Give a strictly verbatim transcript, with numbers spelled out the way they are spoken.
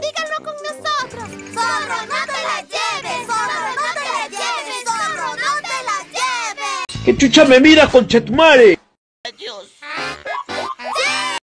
Díganlo con nosotros. Zorro, no te la lleves. Zorro, no te la lleves. Zorro, no te la lleves. ¿Qué chucha me mira, conchetumare? Adiós.